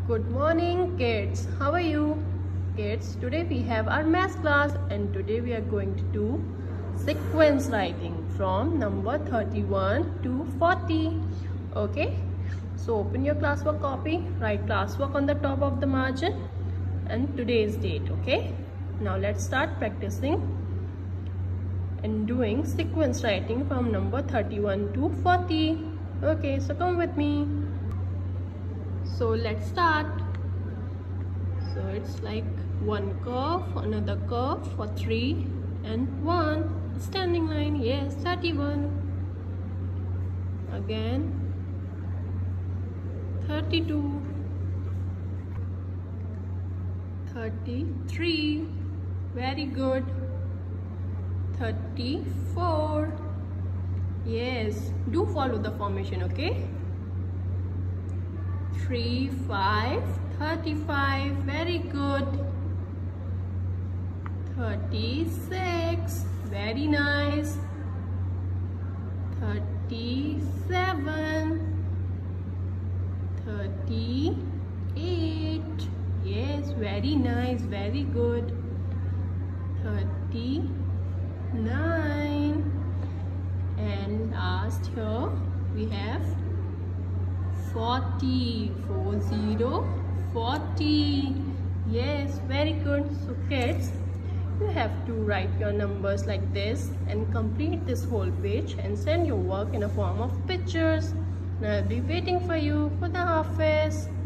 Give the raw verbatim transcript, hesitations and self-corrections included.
Good morning kids, how are you? Kids, today we have our math class and today we are going to do sequence writing from number thirty-one to forty. Okay, so open your classwork copy, write classwork on the top of the margin and today's date. Okay, now let's start practicing and doing sequence writing from number thirty-one to forty. Okay, so come with me. So let's start. So it's like one curve, another curve for three and one standing line. Yes, thirty-one. Again thirty-two, thirty-three, very good. thirty-four, yes, do follow the formation. Okay, three, five, thirty-five, very good. thirty-six, very nice. thirty-seven, thirty-eight, yes, very nice, very good. thirty-nine, and last here we have forty, four zero, forty, yes, very good. So kids, you have to write your numbers like this and complete this whole page and send your work in a form of pictures, and I'll be waiting for you for the office.